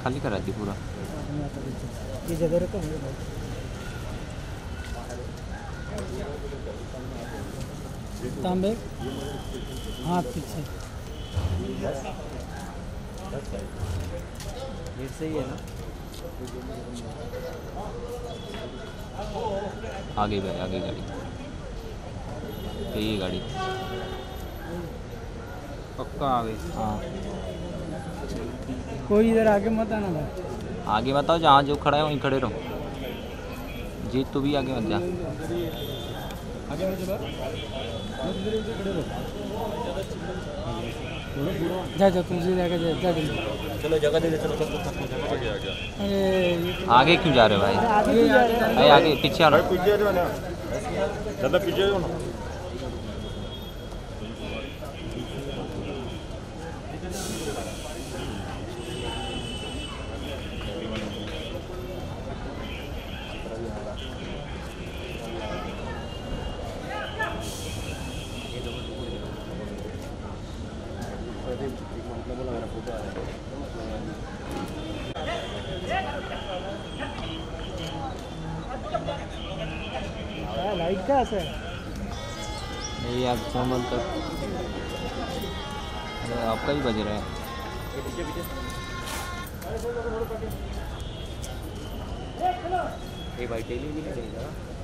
खाली करा दी पूरा। ये जगह रखो मेरे भाई। तांबे हाँ पीछे ये सही है ना। आगे भाई आगे गाड़ी, यही गाड़ी पक्का आ गई। हाँ कोई इधर आगे मत आना भाई। आगे बताओ, जहाँ जो खड़ा है वहीं खड़े रहो। जीत तू भी आगे मत जा। आगे मत जा, खड़े रहो। जा जा तुम सीधे आगे जा जा जल्दी। चलो जगह दे दे, चलो आगे आगे। अरे आगे क्यों जा रहे हो भाई? आगे क्यों जा रहे हैं? भाई आगे पीछे आ रहा। पीछे जाओ ना, ज़्यादा पीछे जाओ ना। लाइट का असर ये यार चमल तक आपका ही बज रहा है। ये भाई टेली भी नहीं देगा।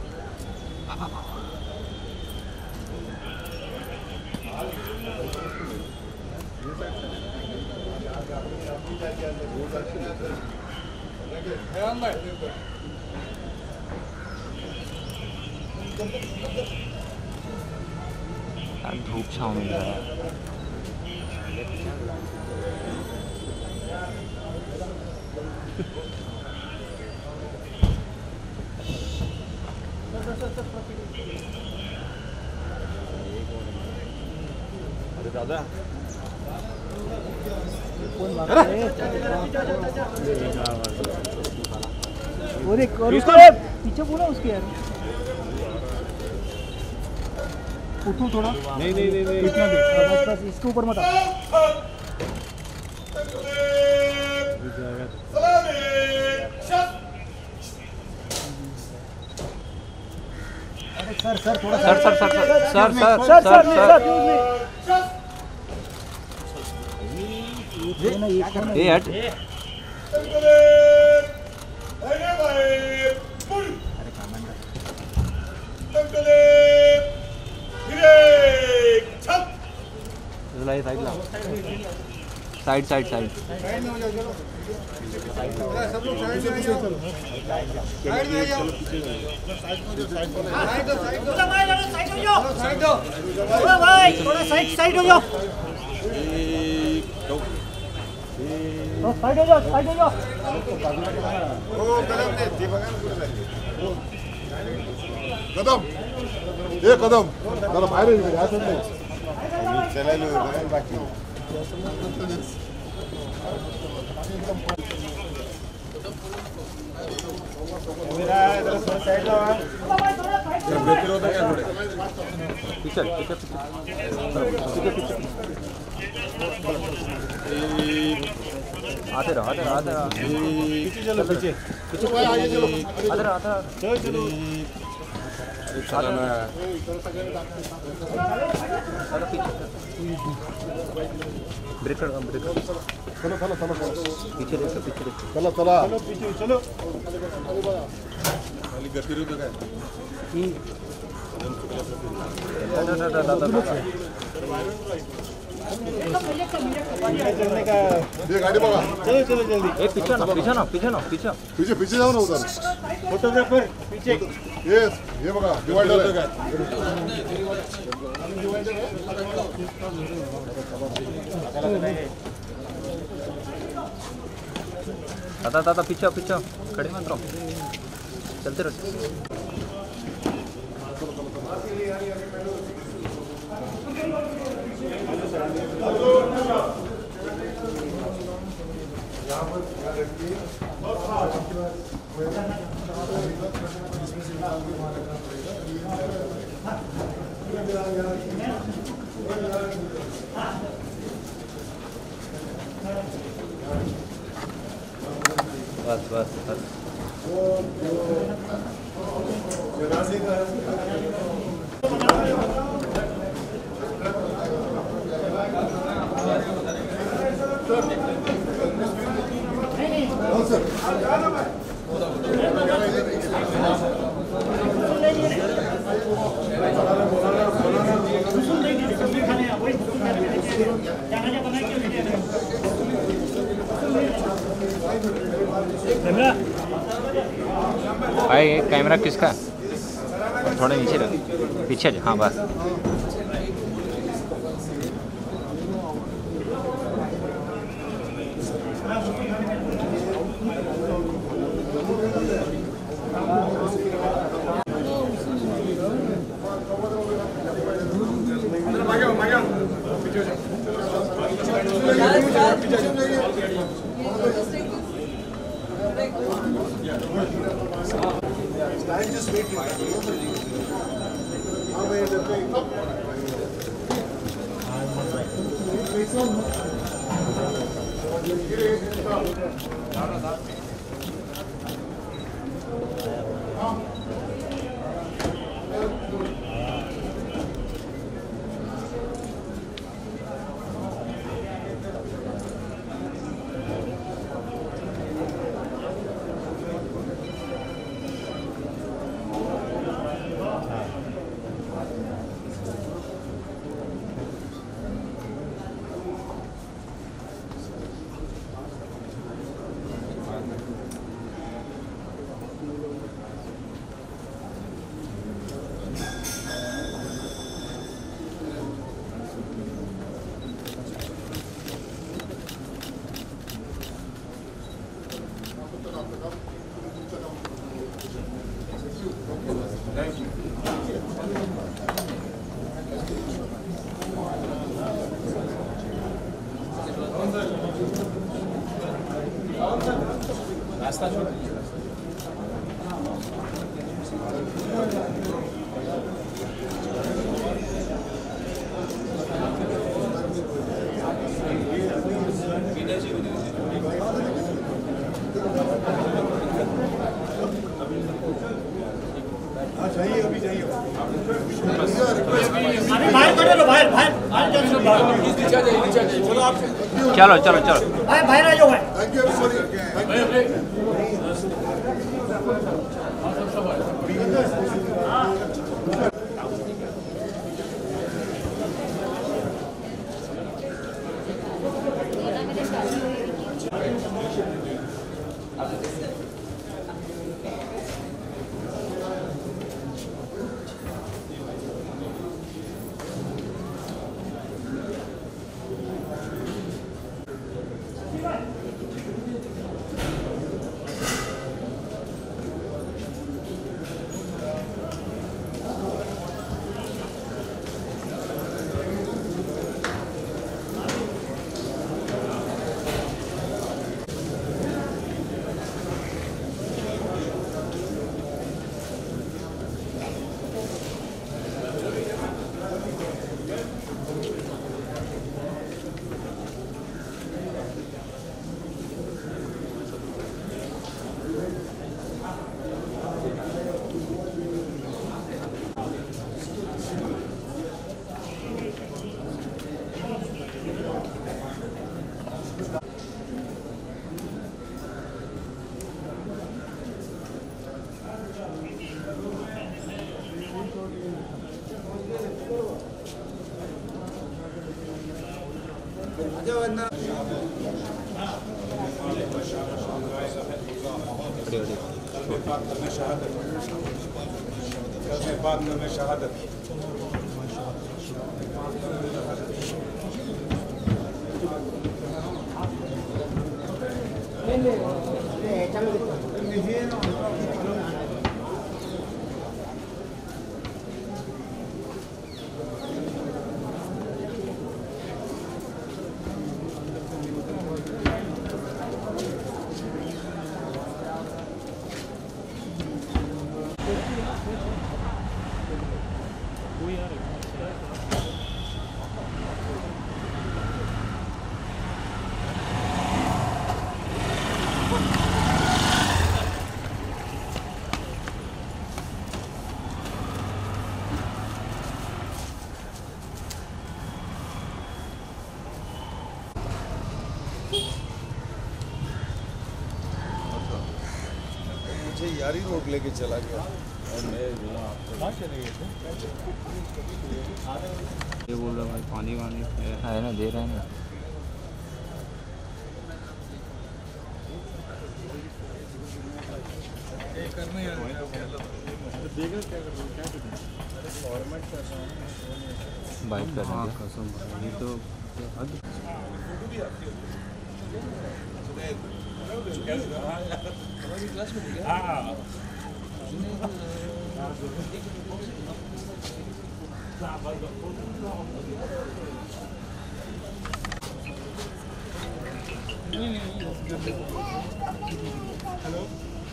यार धूप छाँव में जा रहा है। अरे दादा कौन भाग रहा है? वो देख पीछे बोला उसके यार। उठो थोड़ा। नहीं नहीं नहीं नहीं इतना देख बस बस इसके ऊपर मत आ। अरे सर सर थोड़ा sir sir sir sir sir sir sir ये हट। साइड साइड साइड साइड हो जाओ। साइड हो जाओ साइड हो जाओ। कदम ये कदम जरा बाहेर ये असं नाही चलायला बाकी पीछे पीछे आते रहो आते रहो आते रहो। पीछे चलो पीछे पीछे आगे चलो आते रहो आते रहो। चलो चलो चला ना ब्रेक कर ब्रेक कर। चलो चलो चलो पीछे देखो पीछे देखो। चला चला चलो पीछे चलो खाली गति होतं काय चलने का। ये गाड़ी बघा चलो चलो जल्दी। ए पीछे ना पीछे ना पीछे ना पीछे। पीछे पीछे जाओ ना उधर फोटोग्राफर पीछे। ये बघा डिवाइडर आहे दादा दादा पीछे पीछे खड़े मत रहो, चलते रहो। बस बस बस भाई कैमरा किसका? थोड़ा नीचे रख, पीछे जा। हाँ बस। चलो चलो चलो भाई बाहर आ जाओ भाई। थैंक यू शहादत पीछे यारी रोड लेके चला गया। कहाँ चले गए थे? ये बोल रहा भाई पानी वानी है ना, दे रहे हैं ना। करना यार देखा क्या कर रहे क्या कर फॉर्मेट कर रहा हूँ बाइक कर रहे हैं कसम ये तो हेलो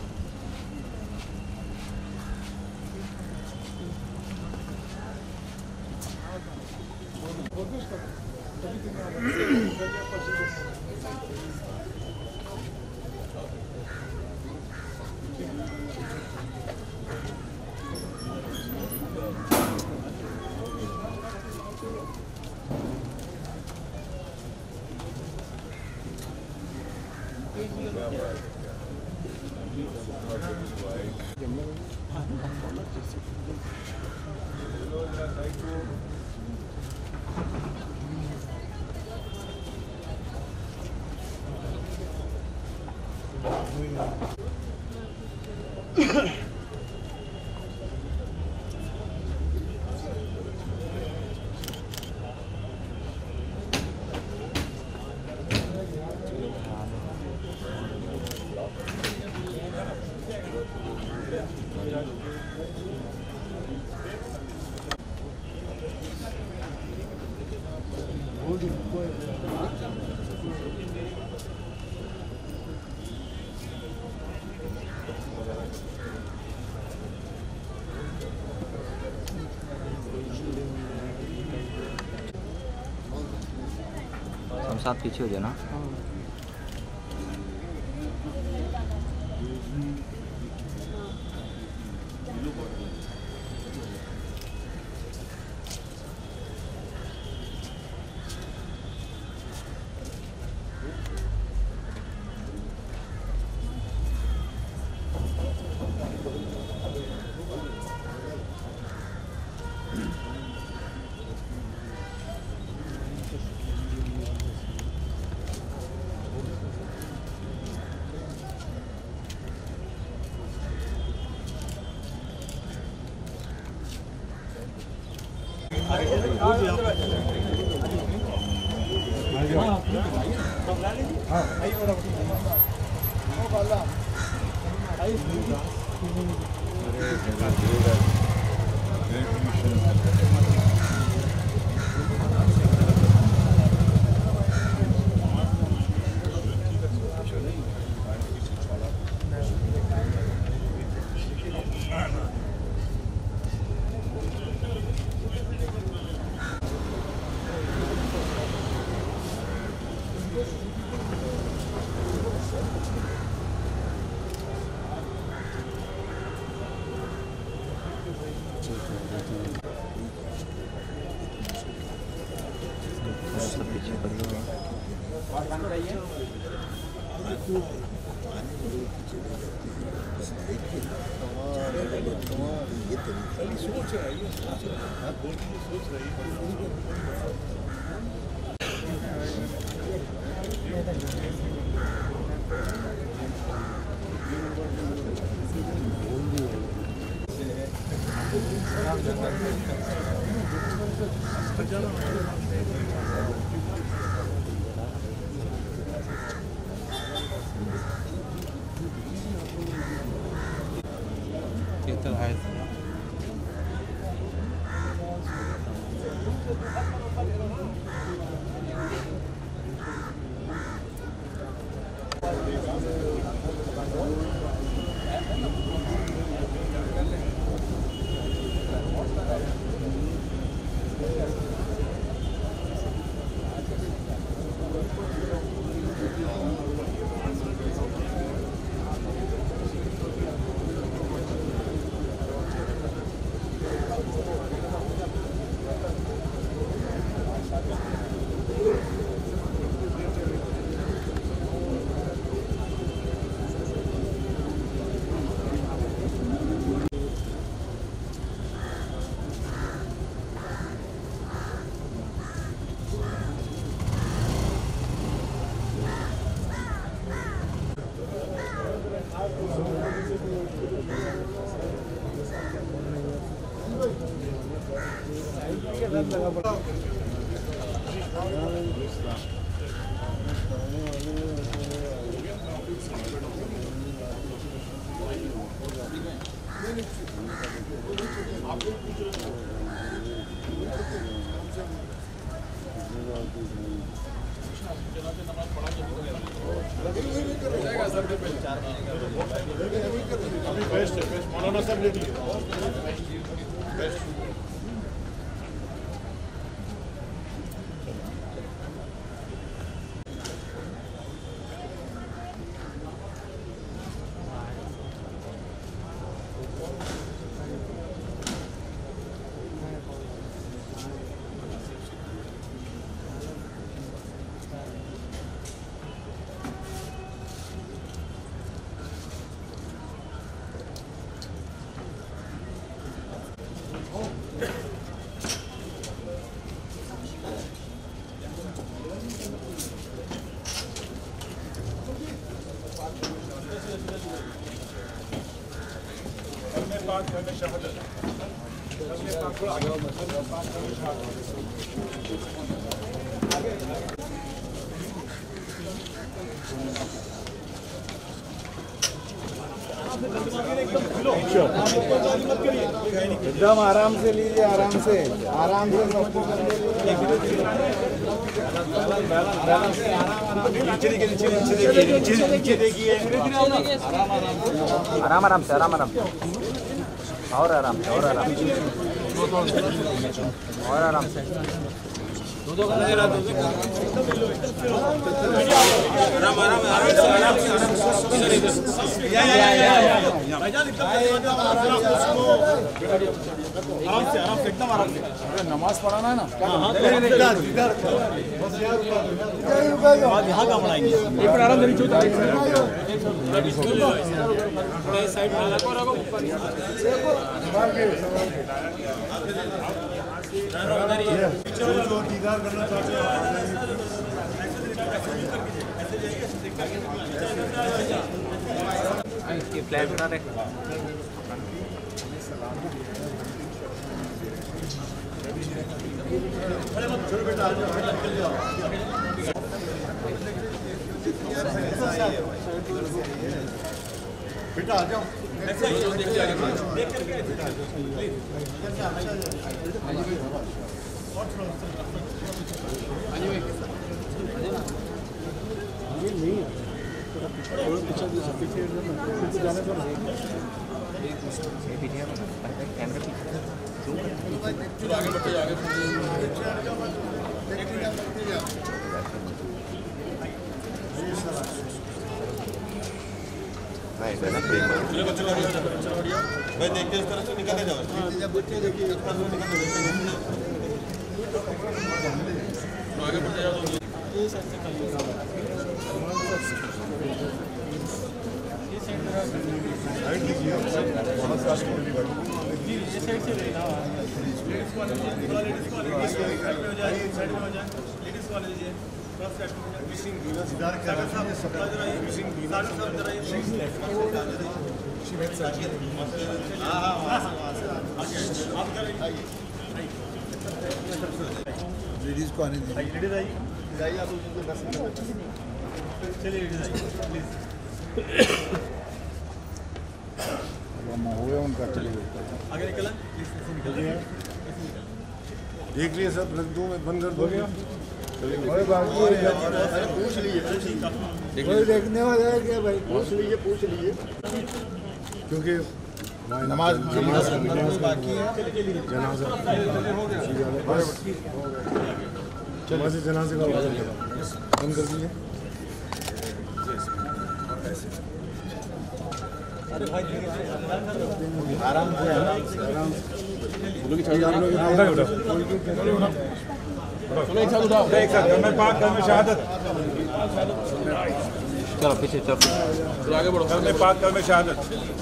हम साथ पीछे हो जाए ना। सब पीछे कर लो। ये तरीका भी सोच रहा है, ये सोच रहा है, आप बोल के सोच रही ये तो है बेस्ट है, मौलाना सब ले लीजिए। एकदम आराम से लीजिए, आराम से नीचे देखिए, आराम आराम से और आराम से नमाज पढ़ाना है ना। यहाँ काम बनाएंगे दीदार करना चाहते हैं इसकी फ्लैट बना रहे बेटा आ जाओ। भाई देखते इस तरह से निकलने जाओ। बच्चे देखिए आगे बढ़ते जाओ। लेडीज को आने दीजिए। लेडीज आइए, आप चलिए लेडीज आइए प्लीज। हुए उनका चलिए आगे निकला देख लिए सब रख दो, मैं बंद कर दो। पूछ लीजिए, कोई देखने वाला है क्या भाई? पूछ लीजिए क्योंकि नमाज बाकी है। जनाजा जनाजे का बंद कर दीजिए। आराम से शहादत। चलो पीछे चलो आगे बढ़ो। में पाक कर में शहादत।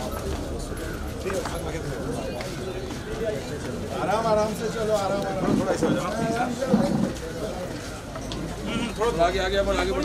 आराम से चलो, आराम थोड़ा आगे आगे बढ़ो, आगे बढ़ो।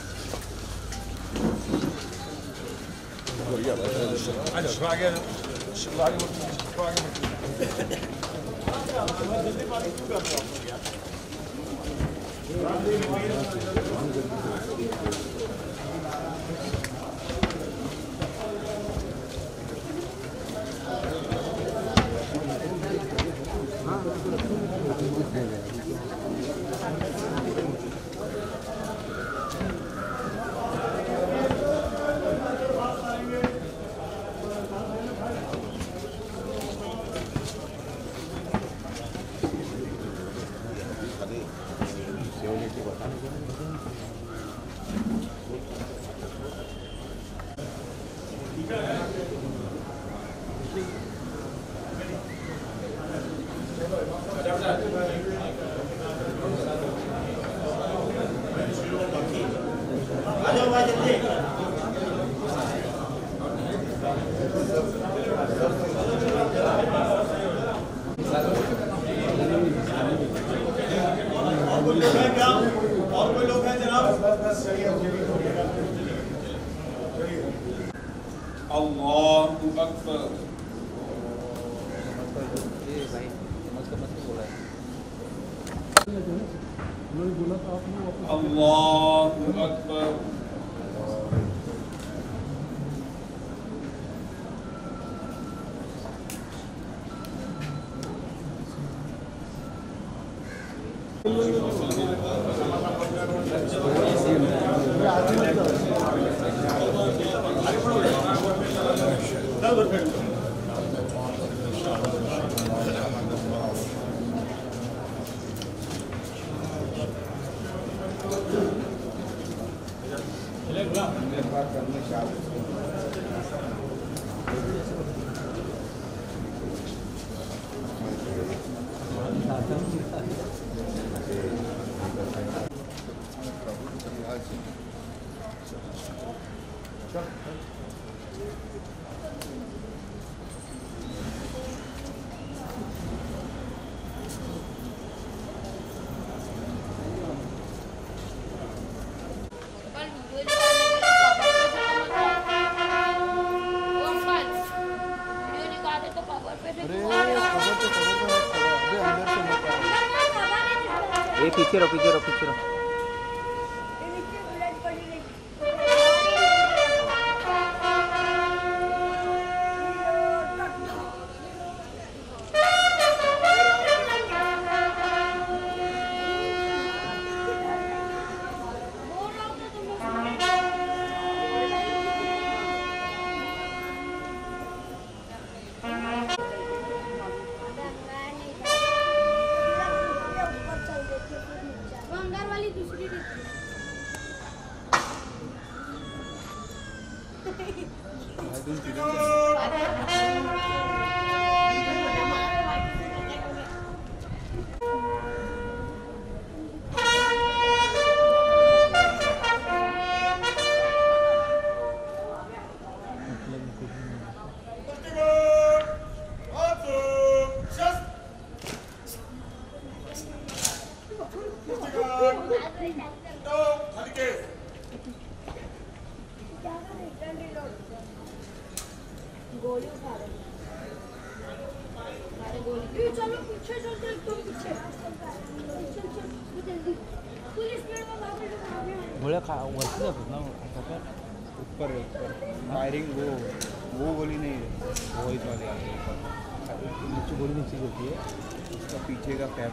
आगे और कोई लोग हैं जनाब? अल्लाहु अकबर। अल्लाहु अकबर। ये पीछे रहो, पीछे रहो, पीछे रहो। गोली उठा रहे चलो पीछे चलते एकदम पीछे जल्दी फुल स्पीड में भाग रहे गोलियां खा वरती जातात ना ऊपर फायरिंग वो गोली नहीं है, वही वाली आती है। नीचे गोली नीचे होती है, उसका पीछे का पैप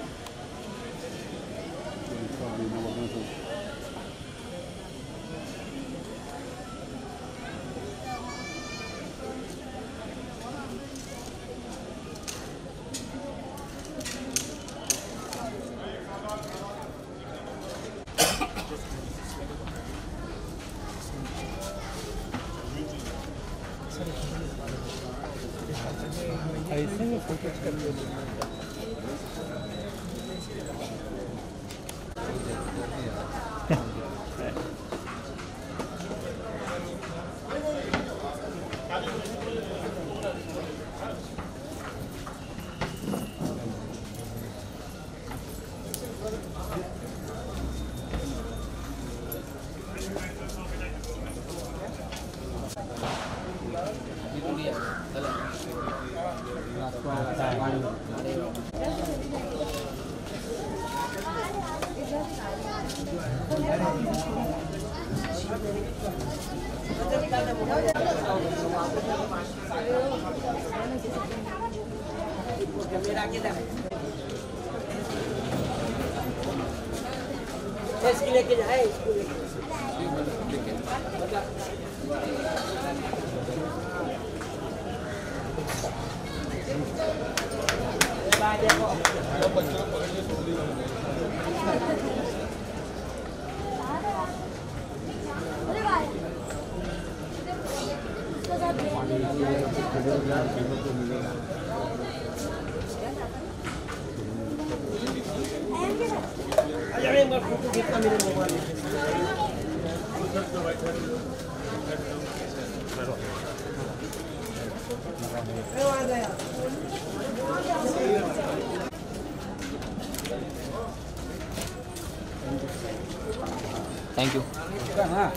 ऐसे में फोकस करते चलो इसकी लेके जाए अरे भाई इसके साथ अरे मैं फोटो खींचता मेरे मोबाइल में थैंक यू। हाँ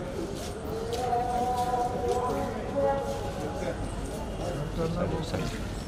सर